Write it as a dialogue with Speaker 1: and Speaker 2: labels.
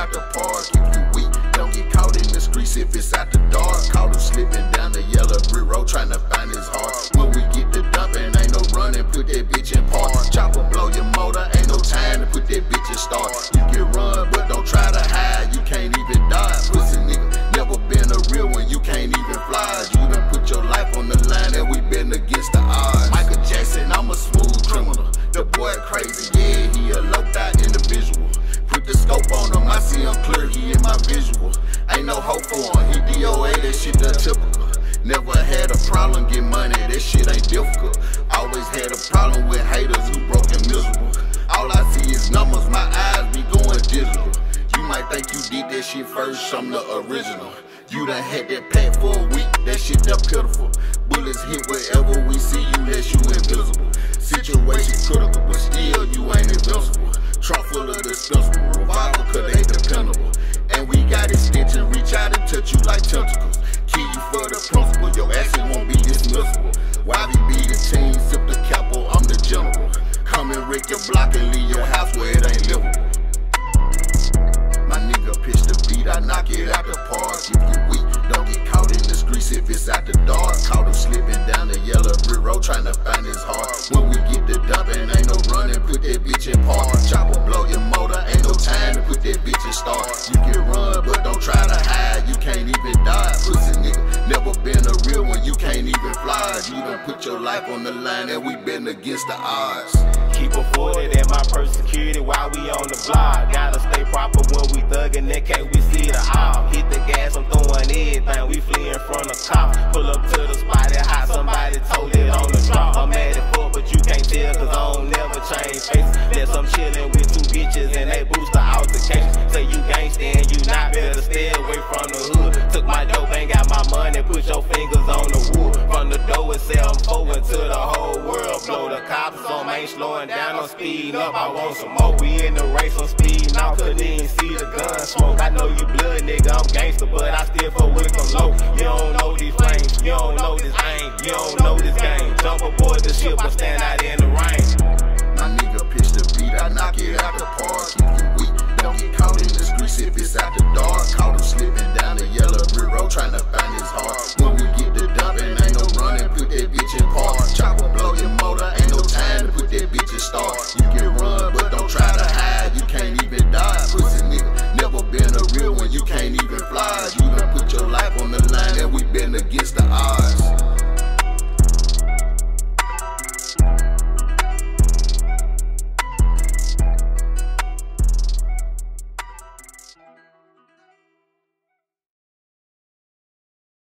Speaker 1: out the park. If you weak, don't get caught in the streets if it's out the dark. Caught him slipping down the yellow brick road trying to find his heart. When we get to dumping, ain't no running, put that bitch in park. Chopper blow your motor, ain't no time to put that bitch in start. You can run, but don't try to hide, you can't even dodge. Pussy nigga, never been a real one, you can't even fly. You done put your life on the line and we been against the odds. Michael Jackson, I'm a smooth criminal. The boy crazy, yeah, he a low-thought individual. Put the scope on him, I see him clear, he in my visual. Ain't no hope for him, he DOA, that shit done typical. Never had a problem, get money, that shit ain't difficult. Always had a problem with haters who broke and miserable. All I see is numbers, my eyes be going digital. You might think you did that shit first, I'm the original. You done had that pack for a week, that shit done pitiful. Bullets hit wherever we see you, that you invisible. Situation critical, but still you ain't invincible. Trunk full of dispensable, revolver cause they dependable. And we got extension, reach out and touch you like tentacles. Kill you for the principle, your action won't be dismissible. YB the team, sip the capo, I'm the general. Come and wreck your block and leave your house where it ain't livable. My nigga pitch the beat, I knock it out the park. If you weak, don't get caught in the streets if it's out the dark. Caught him slipping down the yellow brick road trying to find his heart. When we get to dumping, ain't no running, put that bitch in park. Chopper blow your motor, ain't no time to put that bitch in start. You can run, but don't try to hide, you can't even die. Pussy nigga, never been a real one, you can't even fly. You done put your life on the line and we been against the odds.
Speaker 2: Keep afforded at my purse security while we on the block. Gotta stay proper when we thuggin', that case we see the off. Hit the gas, I'm throwing everything, we fleeing from the cop. Pull up to the spot, it hot, somebody told it on the drop. I'm mad at fuck, but you can't tell cause I don't never change face. Guess I'm chillin' with two bitches and they boost the altercation. Say you gangsta and you not, better stay away from the hood. Took my dope, ain't got my money, put your fingers on the wood. From the door itself, I'm forward to the whole world. Blow the cops on, ain't slowing down, I'm speeding up, I want some more. We in the race, I'm speeding out, couldn't even see the gun smoke. I know you blood nigga, I'm gangster, but I still fuck with them low. You don't know these flames, you don't know this aim, you don't know this game. Jump aboard the ship, I stand out in the rain.
Speaker 1: My nigga pitch the beat, I knock it out the park. If you weak, don't get caught in the streets if it's out the dark. Caught him slipping down the yellow brick road trying to find his heart. When we get to dumping, ain't no running, put that bitch in park. Chopper blow your motor, ain't no time to put that bitch in start. You can run, but don't try to hide, you can't even die. Pussy nigga, never been a real one, you can't even fly. You done put your life on the line and we been against the odds.